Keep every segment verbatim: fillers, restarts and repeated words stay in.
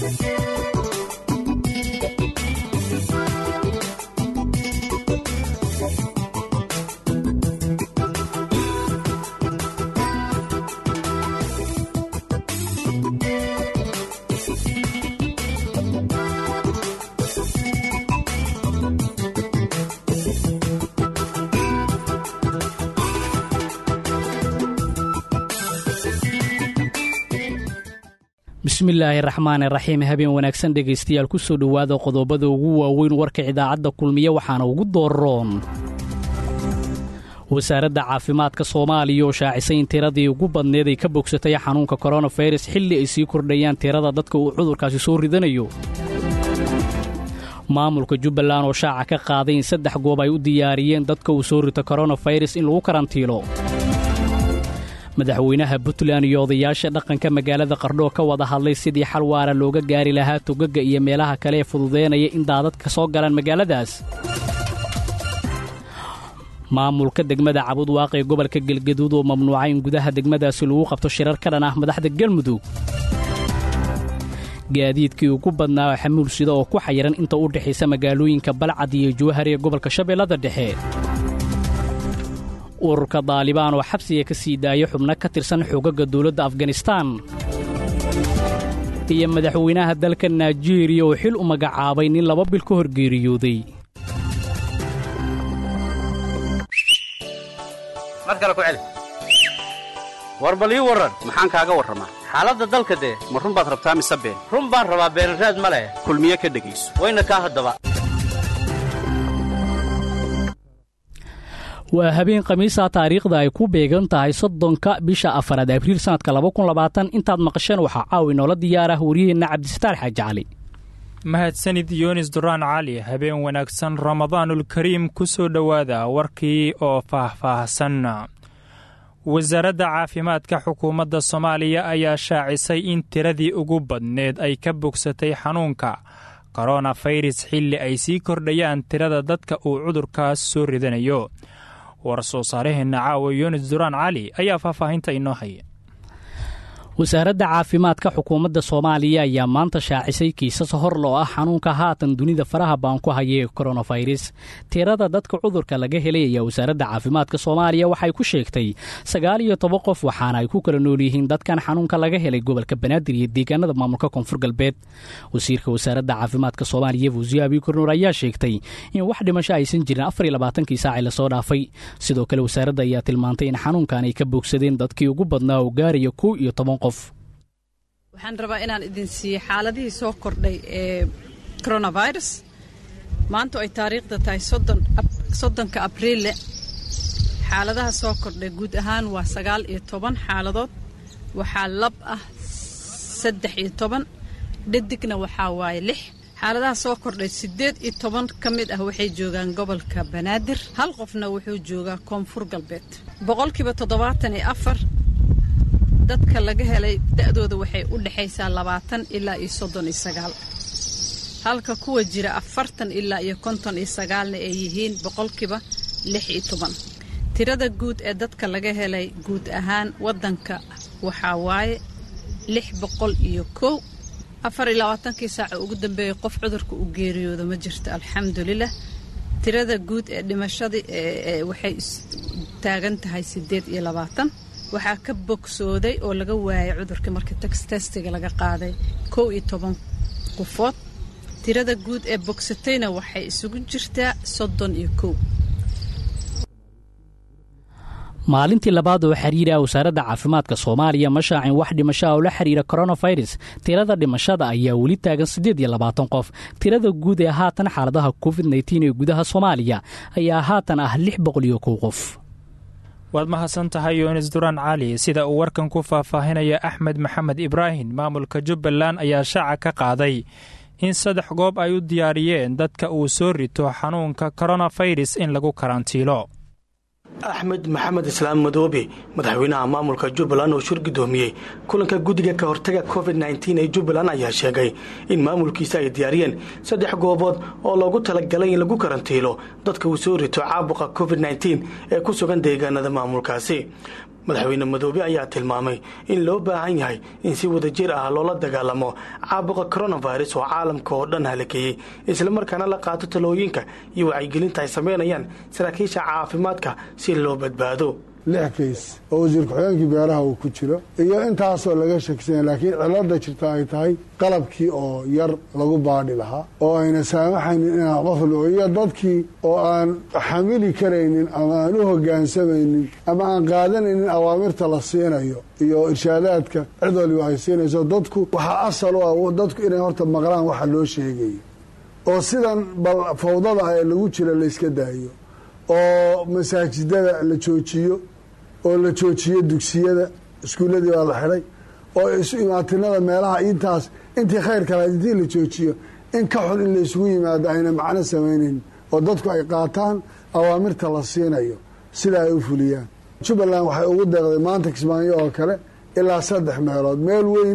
bismillaahi raxmaani raxiim habeen wanaagsan dhegaystayaal ku soo dhowaada qodobada ugu waaweyn warka idaacadda kulmiye waxaana ugu dooroon wasaaradda caafimaadka Soomaaliya oo shaacisay in tiradii ugu badneed ay ka bogsatay xanuunka coronavirus xilli ay sii kordhayaan tirada dadka uu cudurkaasi soo ridanayo maamulka Jubbaland oo shaaca ka qaaday in saddex goob ay u diyaariyeen dadka uu soo rito coronavirus in lagu karantiilo madaxweynaha Puntland iyo odayaasha dhaqanka magaalada Qardho ka wada hadlay sidii xal waara looga gaari lahaa togaga iyo meelaha kale ee fududeynaya in daadadka soo galaan magaaladaas maamulka degmada Cabud Waaqi ee gobolka Galgaduud oo mamnuucay in gudaha degmadaasi lagu qabto shirar ka dhan ah madaxda Galmudug gaadiidkii ugu badnaa xamuul sida oo ku xayiran inta u dhaxaysa magaalooyinka Balcad iyo Jowhar ee gobolka Shabeellada Dhexe ururka Taliban oo xabsiga ka sii daayay xubno ka tirsan xoogagga dawladda Afghanistan iyo madaxweynaha dalka Nigeria oo xil u magacaabay nin laba bil ka hor geeriyooday madkala ku celi warbali waran maxaan kaaga waramaa xaaladda dalka de ma run baad rabtaa mise been run baan rabaa been raad ma leh kulmiye ka dhageyso wayna ka hadaba waa habeen khamiisa taariikhda ay ku beegan tahay soddonka bisha afraad abriil sanadka laba kun labaatan intaad maqasheen waxa caawi noola diyaar ah wariyeena Cabdisataar Xaaji Cali mahadsanid Yunis Duraan Cali habeen wanaagsan Ramadaanul Kariim ku soo dhawaada warkii oo faahfaahsan wasaaradda caafimaadka xukuumadda Soomaaliya ayaa shaacisay in tiradii ugu badneed ay ka bogsatay xanuunka coronavirus xilli ay sii kordhayaan tirada dadka uu cudurkaas soo ridanayo war soo saaraheenna caawa Yunis Duraan Cali ayaa faahfaahinta inoo haya wasaaradda caafimaadka xukuumadda Soomaaliya ayaa maanta shaacisay kiisas hor loo ah xanuunka haatan dunida faraha baan ku hayay coronavirus tirada dadka cudurka laga helay ayaa wasaaradda caafimaadka Soomaaliya waxay ku sheegtay sagaal iyo toban qof waxaana ay ku kala nool yihiin dadkan xanuunka laga helay gobolka Banaadir iyo deegaanada maamulka Koonfur Galbeed wasiirka wasaaradda caafimaadka Soomaaliya Fuuziya Bikurnuur ayaa sheegtay in wax dhimasho aysan jirin afar iyo labaatan saac la soo dhaafay sidoo kale wasaaradda ayaa tilmaantay in xanuunkan ay ka bogsadeen dadkii ugu badnaa oo gaaraya kow iyo toban waxaan rabaa inaan idin siiyo xaaladihii soo kordhay ee coronavirus maanta ay taariikhda tahay soddonka abriil xaaladaha soo kordhay guud ahaan waa sagaal iyo toban xaaladood waxaa lab ah saddex iyo toban dhadigna waxaa waaye lix xaaladaha soo kordhay siddeed iyo toban ka mid ah waxay joogaan gobolka Banaadir hal qofna wuxuu joogaa Koonfur Galbeed boqolkiiba toddobaatan iyo afar dadka laga helay da'dooda waxay u dhaxaysaa labaatan ilaa iyo soddon iyo sagaal halka kuwa jira afartan ilaa iyo konton iyo sagaal na ay yihiin boqolkiiba lix iyo toban tirada guud ee dadka laga helay guud ahaan wadanka waxaa waaye lix boqol iyo kow afar iyo labaatan saac ugu dambeeyay qof cudurka u geeriyoodo ma jirto alxamdulillah tirada guud ee dhimashadii waxay taagan tahay siddeed iyo labaatan waxaa ka bogsooday oo laga waayay cudurka markii testiga laga qaaday kow iyo toban qofood tirada guud ee bogsatayna waxay isugu jirtaa soddon iyo kow maalintii labaad oo xiriira wasaaradda caafimaadka Soomaaliya ma shaacin wax dhimasho ah oo la xiriira coronavirus tirada dhimashada ayaa weli taagan siddeed iyo labaatan qof tirada guud ee haatan xaaladaha covid nineteen ee gudaha Soomaaliya ayaa haatan ah lix boqol iyo kow qof waad mahadsan tahay Yunis Duraan Cali sida uu warkan ku faahfaahinaya Axmed Maxamed Ibrahim maamulka Jubbaland ayaa shaaca ka qaaday in saddex goob ay u diyaariyeen dadka uu soo rito xanuunka coronavirus in lagu karantiilo axmed maxamed islaam madoobe madaxweynaha maamulka Jubbaland oo shir gudoomiyay kulanka guddiga ka hortaga covid nineteen ee Jubbaland ayaa sheegay in maamulkiisa ay diyaariyeen saddex goobood oo loogu talagalay in lagu karantiilo dadka uu soo rito caabuqa covid nineteen ee ku sugan deegaanada maamulkaasi madaxweyne madoobe ayaa tilmaamay in loo baahan yahay in si wadajir ah loola dagaalamo caabuqa coronavirus oo caalamka oo dhan halakeeyey islamarkaana la qaato talooyinka iyo wacyigelinta ay samaynayaan saraakiisha caafimaadka si loo badbaado. lix kays oo wasiir ku-xigeenkii beeraha uu ku jiro iyo intaasoo laga shakisanya laakiin cilada jirta ay tahay qalabkii oo yar lagu baadhi lahaa oo ayna saamaxaynin inaan qof lo iyo dadkii oo aan xamili karaynin ama aan u hogaansamaynin ama aan qaadanaynin awaamirta la siinayo iyo irshaadaadka cid waliba ay siinayso. dadku waxaa asal u ah dadku inay horta maqlaan waxa loo sheegayo oo sidan bal fawdada ee lagu jira la iska daayo oo masaajidada la joojiyo oo la joojiyo dugsiyada iskuulladii baa la xidhay oo isu imaatinada meelaha intaas intii khayr kale intii la joojiyo in ka xun in la isugu yimaado ayna macno samaynayn oo dadku ay qaataan awaamirta la siinayo sida ay u fuliyaan. jubbaland waxay ugu deeqday maanta kismaayo oo kale ilaa saddex meelood meel weyn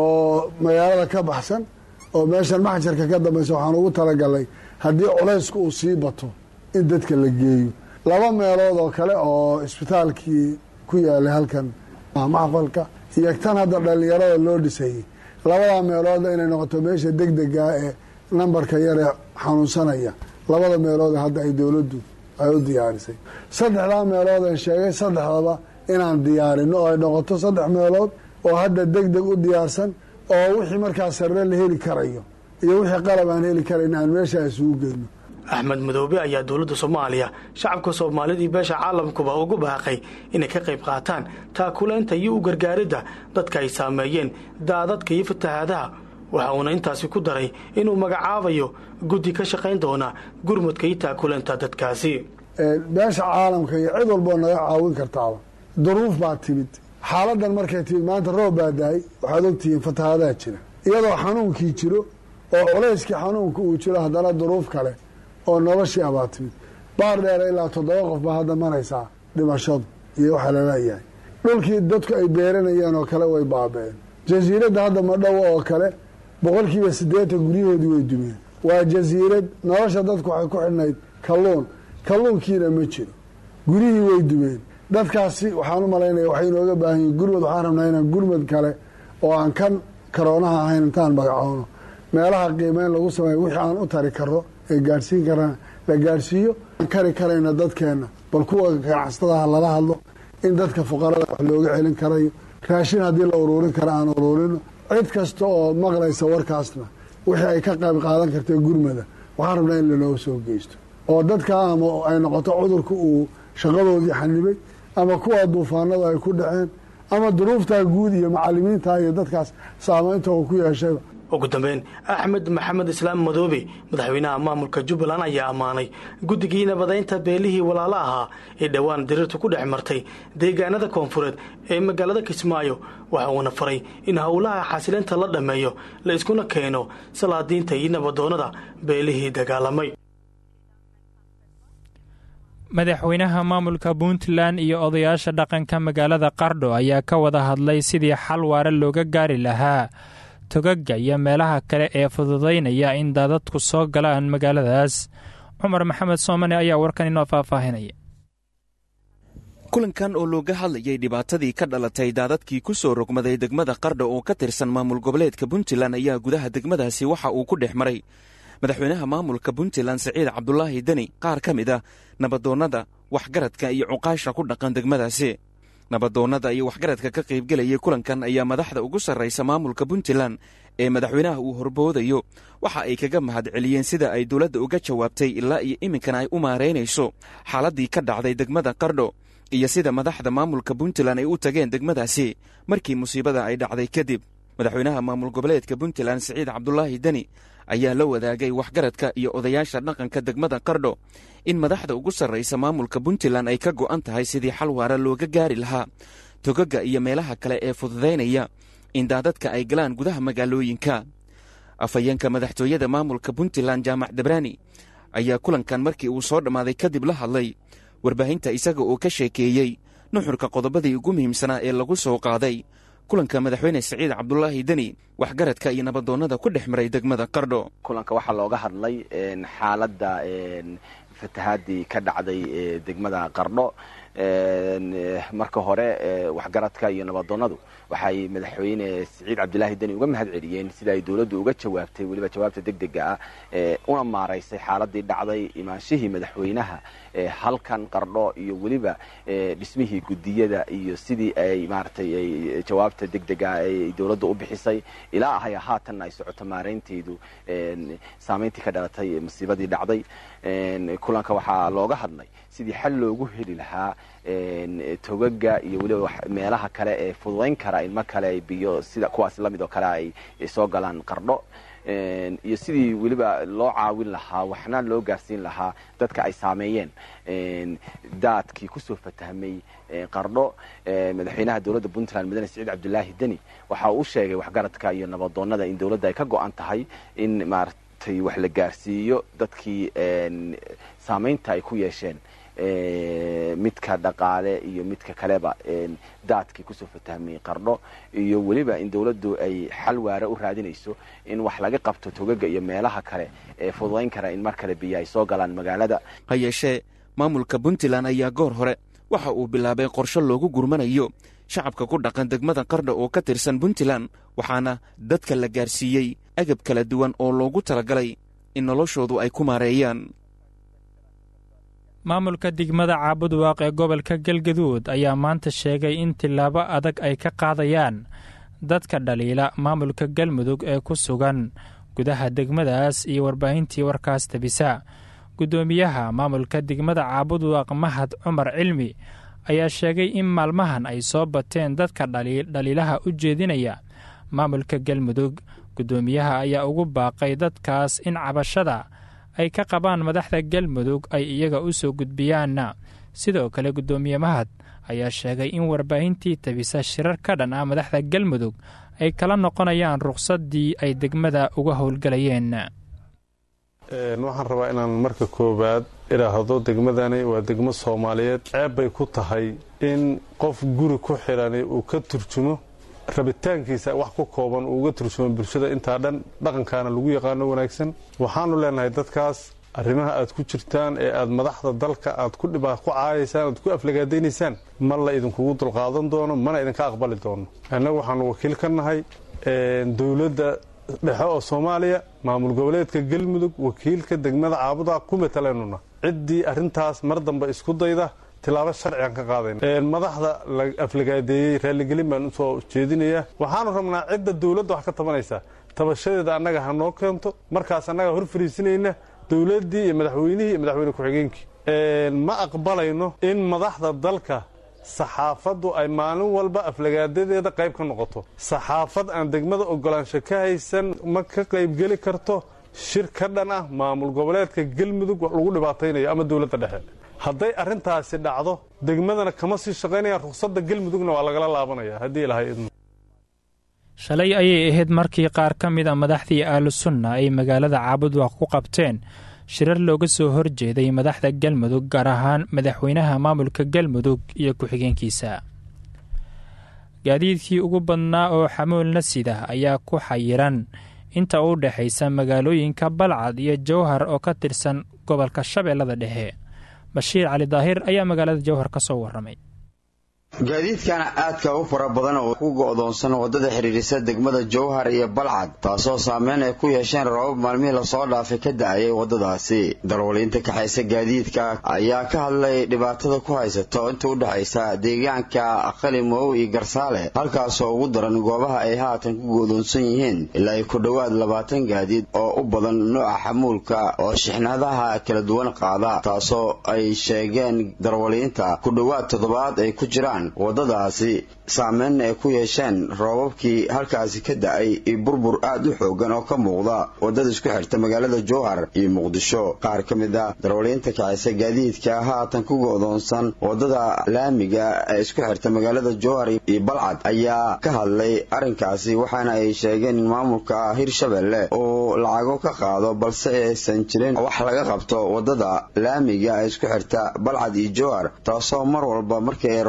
oo magaalada ka baxsan oo meeshan maxjarka ka dambaysa waxaan ugu talagalay haddii culaysku uu sii bato in dadka la geeyo. laba meelood oo kale oo isbitaalkii ku yaalay halkan maxfalka iyo tan hadda dhallinyarada loo dhisayey labadaa meelooda inay noqoto meesha degdega ee nambarka yaree xanuunsanaya labada meelood hadda ay dowladdu ay u diyaarisay. saddexdaa meelood aan sheegay saddexdaba inaan diyaarino oo ay noqoto saddex meelood oo hadda degdeg u diyaarsan oo wixii markaa sarre la heli karayo iyo wixii qalab aan heli karayn aan meesha isugu geyno. axmed madoobe ayaa dowladda soomaaliya shacabka soomaalida iyo beesha caalamkuba ugu baaqay inay ka qayb qaataan taakulaynta iyo u gargaaridda dadka ay saameeyeen daadadka iyo fatahaadaha. waxa uuna intaasi ku daray inuu magacaabayo guddi ka shaqayn doona gurmudka iyo taakulaynta dadkaasi. beesha caalamka iyo cid walboo naga caawin kartaaba duruuf baa timid. xaaladan markay timid maanta roob baa daay waxaad ogtihiin fatahaadaha jira iyadoo xanuunkii jiro oo culayskii xanuunka uu jiro haddana duruuf kale oo noloshii abaa timid. baar dheera ilaa toddoba qof baa hadda maraysaa dhimashadu iyo waxaa laleeyahay dhulkii dadku ay beeranayeen oo kale way baabeen. jasiiradda hadda madhowo oo kale boqolkiiba siddeetan guryahoodii way dumeen. waa jasiirad nolosha dadku waxay ku xidhnayd kalluun kalluunkiina ma jiro guryihii way dumeen. dadkaasi waxaan u malaynaya waxay inooga baahan yihin gurmad. waxaan rabnaa inaan gurmad kale oo aan kan karoonaha ahayn intaan magacoono meelaha qiimeyn lagu sameeyo wixii aan u tari karo ee gaadhsiin karaan la gaadhsiiyo. aan kari karayna dadkeenna bal kuwa ganacsadaha lala hadlo in dadka fuqarada wax looga celin karayo raashin haddii la uruurin kara aan uruurino. cid kasta oo maqlaysa warkaasna wixii ay ka qayb qaadan karta gurmada waxaan rabnaa in lanoo soo geysto oo dadka ama ay noqoto cudurka uu shaqadoodii xanibay ama kuwa duufaanada ay ku dhaceen ama duruuftaa guud iyo macallimiinta iyo dadkaas saamaynta uu ku yeeshayba. ugu dambeyn axmed maxamed islaam madoobe madaxweynaha maamulka jubbaland ayaa ammaanay guddigii nabadaynta beelihii walaalo ahaa ee dhowaan dirirtu ku dhex martay deegaanada koonfureed ee magaalada kismaayo. waxa uuna faray in howlaha xasilinta la dhammeeyo la iskuna keeno salaadiinta iyo nabadoonnada beelihii dagaalamay. madaxweynaha maamulka puntland iyo odayaasha dhaqanka magaalada qardho ayaa ka wada hadlay sidii xal waara looga gaari lahaa togaga iyo meelaha kale ee fududaynaya in daadadku soo galaan magaaladaas. cumar maxamed soomane ayaa warkan inoo faahfaahinaya. kulankan oo looga hadlayay dhibaatadii ka dhalatay daadadkii ku soo rogmaday degmada qardho oo ka tirsan maamul goboleedka puntland ayaa gudaha degmadaasi waxa uu ku dhex maray madaxweynaha maamulka puntland siciid cabdulaahi deni qaar ka mid ah nabadoonnada waxgaradka iyo cuqaasha ku dhaqan degmadaasi. nabadoonnada iyo waxgaradka ka qaybgelayay kulankan ayaa madaxda ugu sarraysa maamulka puntland ee madaxweynaha uu horboodayo waxa ay kaga mahad celiyeen sida ay dowladda uga jawaabtay ilaa iyo iminkana ay u maaraynayso xaaladdii ka dhacday degmada qardho iyo sida madaxda maamulka puntland ay u tageen degmadaasi markii musiibada ay dhacday kadib. madaxweynaha maamul goboleedka puntland siciid cabdulaahi deni ayaa la wadaagay waxgaradka iyo odayaasha dhaqanka degmada qardho in madaxda ugu sarraysa maamulka puntland ay ka go'an tahay sidii xal waara looga gaari lahaa togaga iyo meelaha kale ee fududaynaya in daadadka ay galaan gudaha magaalooyinka. afhayeenka madaxtooyada maamulka puntland jaamac dabraani ayaa kulankan markii uu soo dhammaaday kadib la hadlay warbaahinta isaga oo ka sheekeeyey nuxurka qodobadii ugu muhiimsanaa ee lagu soo qaaday kulanka madaxweyne siciid cabdulaahi deni waxgaradka iyo nabadoonnada ku dhex maray degmada qardho. kulanka waxaa looga hadlay xaaladda fatahaadii ka dhacday degmada qardho marka hore waxgaradka iyo nabadoonnadu waxay madaxweyne Siciid Cabdulaahi Dani uga mahad celiyeen sida ay dawladdu uga jawaabtay waliba jawaabta degdega ah ee una maareysay xaaladii dhacday imaanshihii madaxweynaha ee halkan Qardho iyo waliba dhismihii gudiyada iyo sidii ay maartay ay jawaabta degdega ay dawladdu u bixisay ilaa ay haatan ay socoto maareynteedu saameyntii ka dhalatay musiibadii dhacday kulanka waxaa looga hadlay sidii xal loogu heli lahaa togaga iyo waliba meelaha kale ee fududeyn kara ilma kale ay biyo sida kuwaas la mid oo kale ay soo galaan Qardho iyo sidii waliba loo caawin lahaa waxna loo gaarsiin lahaa dadka ay saameeyeen daadkii ku soo fatahmay Qardho madaxweynaha dawladda Puntland Mudane Siciid Cabdulaahi Dani waxa uu sheegay waxgaradka iyo nabadoonnada in dawladda ay ka go'an tahay in maartay wax la gaarsiiyo dadkii saameynta ay ku yeesheen midka dhaqaale iyo midka kaleba daadkii ku soo fatahmay Qardho iyo waliba in dawladdu ay xal waara u raadinayso in wax laga qabto togaga iyo meelaha kale ee fududeyn kara in mar kale biyo ay soo galaan magaalada hayeeshee maamulka Puntland ayaa goor hore waxa uu bilaabay qorshe loogu gurmanayo shacabka ku dhaqan degmada Qardho oo ka tirsan Puntland waxaana dadka la gaarsiiyey agab kala duwan oo loogu talagalay in noloshoodu ay ku maareeyaan maamulka degmada Caabudwaaq ee gobolka Galgaduud ayaa maanta sheegay in tilaabo adag ay ka qaadayaan dadka dhaliila maamulka Galmudug ee ku sugan gudaha degmadaas iyo warbaahintii warkaas tabisa gudoomiyaha maamulka degmada Caabudwaaq Mahad Cumar Cilmi ayaa sheegay in maalmahan ay soo bateen dadka dhaliilaha u jeedinaya maamulka Galmudug gudoomiyaha ayaa ugu baaqay dadkaas in cabashada ay ka qabaan madaxda Galmudug ay iyaga u soo gudbiyaan sidoo kale gudoomiye Mahad ayaa sheegay in warbaahintii tabisa shirar ka dhan ah madaxda Galmudug ay kala noqonayaan ruqsadii ay degmada uga howlgalayeen een waxaan rabaa inaan marka koobaad iraahdo degmadani waa degmo Soomaaliyeed ceeb bay ku tahay in qof guri ku xiran uu ka turjumo rabitaankiisa wax ku kooban uu uga turjumo bulshada inta dhan dhaqankaana lagu yaqaano wanaagsan waxaanu leenahay dadkaas arrimaha aad ku jirtaan ee aad madaxda dalka aad ku dhibaa ku caayaysaan aad ku aflagaadeynaysan ma la idinku dulqaadan doono mana idinka aqbali doono annagu waxaan wakiil ka nahay een dawladda dhexe oo Soomaaliya maamul goboleedka Galmudug wakiilka degmada Caabudwaaq ku metelanuna cidii arintaas mar dambe isku dayda tilaabo sharci aan ka qaadayna ee madaxda la aflagaadeeyay raaligelin baan u soo jeedinaya waxaanu rabnaa cidda dawladda wax ka tabanaysa tabashadeeda annaga ha noo keento markaas annaga hor fariisinayna dawladdii iyo madaxweynihii iyo madaxweyne ku-xigeenkii ee ma aqbalayno in madaxda dalka saxaafadu ay maalin walba aflagaadadeeda qayb ka noqoto saxaafad aan degmada ogolaansho ka haysan ma ka qayb gali karto shir ka dhan ah maamul goboleedka Galmudug lagu dhibaataynayo ama dawladda dhexe hadday arintaasi dhacdo degmadana kama sii shaqeynayaan ruqsadda Galmudugna waa laga laabanaya hadii ilaahay idmo shalay ayay ahayd markii qaar ka mid ah madaxdii Ahlusunna ay magaalada Caabudwaaq ku qabteen shirar looga soo horjeeday madaxda Galmudug gaar ahaan madaxweynaha maamulka Galmudug iyo ku-xigeenkiisa gaadiidkii ugu badnaa oo xamuulna sida ayaa ku xayiran inta u dhaxaysa magaalooyinka Balcad iyo Jowhar oo ka tirsan gobolka Shabeellada Dhexe Bashiir Cali Daahir ayaa magaalada Jowhar ka soo waramay gaadiidkan aadka u fara badan oo ku go'doonsan wadada xiriirisa degmada Jowhar iyo Balcad taasoo saameyn ay ku yeesheen roobab maalmihii la soo dhaafay ka da'ay wadadaasi darwaliinta ka haysa gaadiidka ayaa ka hadlay dhibaatada ku haysato inta u dhaxaysa deegaanka Qalimow iyo Garsaale halkaas oo ugu daran goobaha ay haatan ku go'doonsan yihiin ilaa ay ku dhawaad labaatan gaadiid oo u badan nooca xamuulka oo shixnadaha kala duwan qaada taasoo ay sheegeen darwaliinta ku dhawaad toddobaad ay ku jiraan wadadaasi saameyn ay ku yeesheen roobabkii halkaasi ka da'ay iyo burbur aad u xoogan oo ka muuqda wadada isku xirta magaalada Jowhar iyo Muqdisho qaar ka mid ah darwaliinta ka haysa gaadiidka haatan ku go'doonsan wadada laamiga ee isku xirta magaalada Jowhar iyo Balcad ayaa ka hadlay arinkaasi waxaana ay sheegeen in maamulka Hirshabelle oo lacago ka qaado balse aysan jirin wax laga qabto wadada laamiga ee isku xirta Balcad iyo Jowhar taasoo mar walba markay roobabka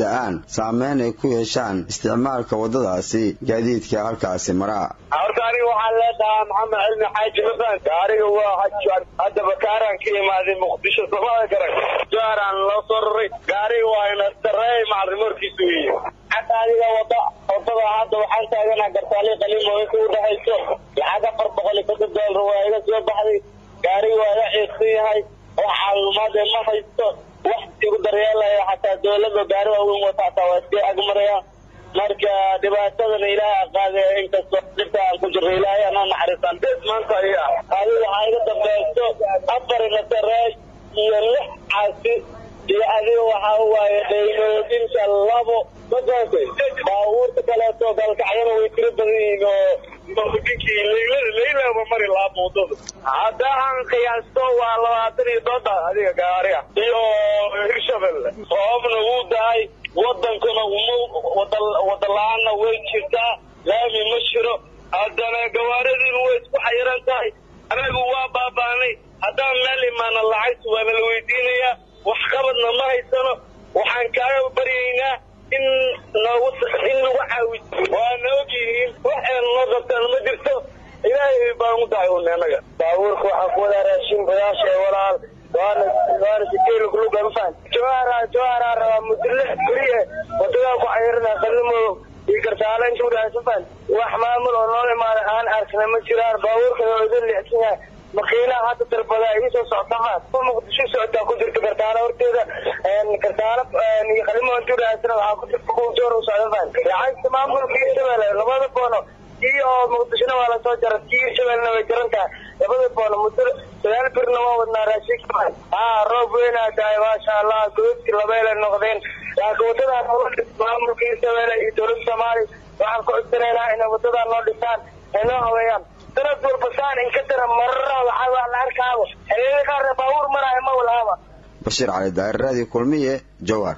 da'aan saameyn ay ku yeeshaan isticmaalka waddadaasi gaadiidka halkaasi maraa. horta aniga waxaan leedahay maxamed cilmi xaaji mafaan gaariga waa xajaan hadda bakaaraan ka imaaday muqdisho soomaalida garan jaaraan loo soo raray gaariga waa ina dareey macrimorkiisu weeye xataa adiga wada wadada hadda waxaan taaganaa gartaali qaliimo inta u dhexayso lacag afar boqol iyo soddon doolar waa iga soo baxday gaariga waa la xiiqsan yahay wax caalumaad ma haysto wax igu daryeelaya xataa dowladda gaari waaweyn wataata waa iska agmaraya marka dhibaatadana ilaahay qaaday inkastoo dhibta aan ku jirro ilaahay anaa naxariistaan bes maanta ayaa adiga waxaa iga dambaysto afar nasareey iyo lix caasi iyo adiga waxaa waaye daynoodinta labo magaasay baabuurta kaleeto galkacyana way tiro badan yihiin oo dinkii leylada leylaba mari laaba waddada haddaan qiyaasto waa labaatan iyo doodda adiga gaariga iyo hirshabelle roobna wuu dahay wadankuna wada la-aanna way jirtaa laami ma jiro haddana gawaaradiinu way isku xayiran tahay anagu waa baabaanay haddaan meel imaana lacagta waana la weydiinayaa wax qabadna ma haysano waxaan kaaga baryaynaa in noogu in lagu caawiso waana ogyihiin wax een noo qabtaan ma jirto ilaahay baan u dahay un anaga baabuurka waxaan ku wadaa raashin badaasha walaal waana waana sikeel kuluga mafaan jawara jawara raba mudlix buriye wadada ku xayrna qalimo iyo kartaale intuu dhaafan wax maamul oo noo imaada aan arkna ma jiraan baabuurka oo idin leexsan makiina hadda darbada ay soo socdaan muqdisho socda ku jirta kartaale horteeda een kartaale iyo qalimo intuu dhaafsan waxa ku jirta ku joor u socdaan yahay maamulka Hirshabelle labada boono iyo muqdisho waa la soo jaray Hirshabelle way jiranta labada boono muddo sagaal birna waa wadnaa raashin ah roob weyn aday ma sha Allah goobti labeel noqdeen wadada maamulka Hirshabelle iyo dowladda Soomaaliya waxaan ku codsanayna in wadada loo dhisaan inoo hawayaan sanad walba saan in ka dara marra waxa la arkaabo xiriir qaar baawur maray ma walaaba Bashir Cali Daahir Radio Kulmiye Jawhar.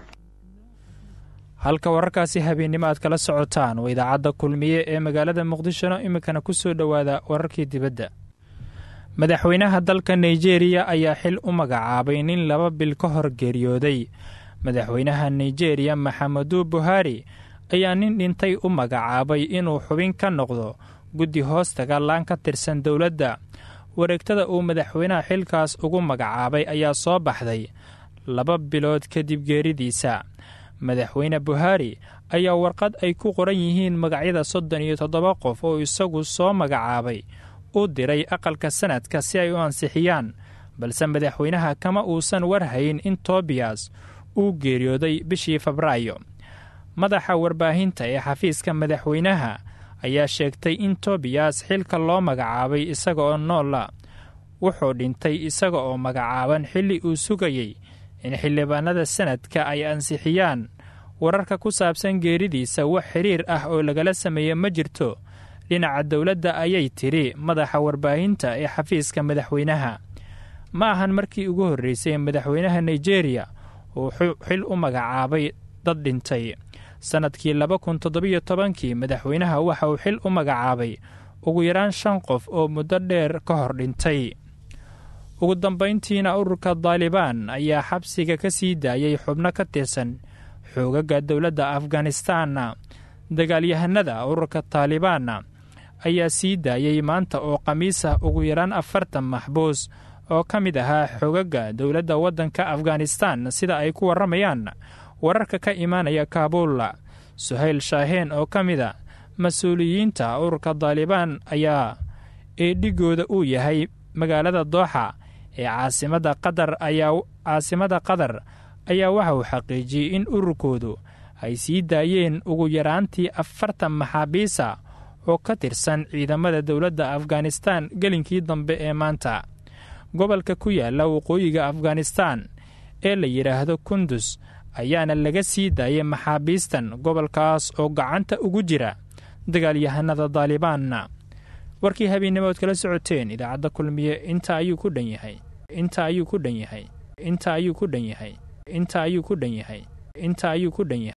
halka wararkaasi habeenimo aad kala socotaan waa idaacadda kulmiye ee magaalada muqdisho iminkana ku soo dhowaada wararkii dibadda. madaxweynaha dalka Nigeria ayaa xil u magacaabay nin laba bil ka hor geeriyooday. madaxweynaha Nigeria Muhammadu Buhari ayaa nin dhintay u magacaabay inuu xubin ka noqdo guddi hoostaga laan ka tirsan dowladda. wareegtada uu madaxweynaha xilkaas ugu magacaabay ayaa soo baxday laba bilood kadib geeridiisa. madaxweyne Buhari ayaa warqad ay ku qoran yihiin magacyada soddon iyo toddoba qof oo isagu soo magacaabay u diray aqalka sanadka si ay u ansixiyaan, balse madaxweynaha kama uusan warhayn in Tobias uu geeriyooday bishii Febraayo. madaxa warbaahinta ee xafiiska madaxweynaha ayaa sheegtay in Tobias xilka loo magacaabay isaga oo noola wuxuu dhintay isaga oo magacaaban xilli uu sugayay in xildhibaanada sanadka ay ansixiyaan. wararka ku saabsan geeridiisa wax xiriir ah oo lagala sameeyey ma jirto dhinaca dowladda ayay tiri madaxa warbaahinta ee xafiiska madaxweynaha. ma ahan markii ugu horreysay madaxweynaha Nigeria uu xil u magacaabay dad dhintay. sanadkii laba kun toddoba iyo tobankii madaxweynaha waxa uu xil u magacaabay ugu yaraan shan qof oo muddo dheer ka hor dhintay. ugu dambayntiina ururka Taliban ayaa xabsiga ka sii daayay xubno ka tirsan xoogaga dowladda Afghanistan. dagaalyahanada ururka Taliban ayaa sii daayay maanta oo khamiisa ugu yaraan afartan maxbuus oo ka mid ahaa xoogaga dowladda waddanka Afghanistan sida ay ku waramayaan wararka ka imaanaya Kaabul. Suhayl Shaheen oo ka mid ah mas-uuliyiinta ururka Taliban ayaa eedhigooda uu yahay magaalada Dooxa ee caasimada Qatar ayaa caasimada Qatar ayaa waxa uu xaqiijiyey in ururkoodu ay sii daayeen ugu yaraantii afartan maxaabiisa oo ka tirsan ciidamada dowladda Afghanistan gelinkii dambe ee maanta. gobolka ku yaala waqooyiga Afghanistan ee la yiraahdo Kunduz ayaana laga sii daayay maxaabiistan gobolkaas oo gacanta ugu jira dagaalyahanada Taliban. warkii habeenimood kala socoteen idaacadda kulmiye inta ayuu ku dhan yahay inta ayuu ku dhan yahay inta ayuu ku dhan yahay inta ayuu ku dhan yahay inta ayuu ku dhan yahay